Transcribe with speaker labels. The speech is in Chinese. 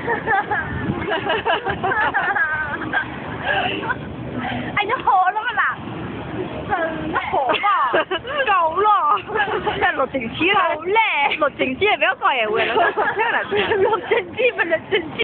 Speaker 1: 哎，你好了不啦？真好吧？夠咯，即係錄靜止啦。好叻，錄靜止係比較怪嘢會，錄靜止咪錄靜止。